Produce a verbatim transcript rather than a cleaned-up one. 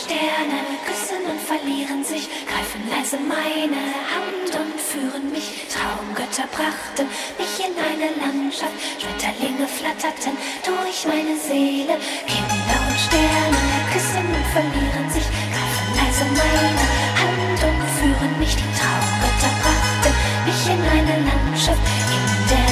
Sterne küssen und verlieren sich, greifen leise meine Hand und führen mich. Traumgötter brachten mich in eine Landschaft, Schmetterlinge flatterten durch meine Seele. Kinder und Sterne küssen und verlieren sich, greifen leise meine Hand und führen mich. Die Traumgötter brachten mich in eine Landschaft, in der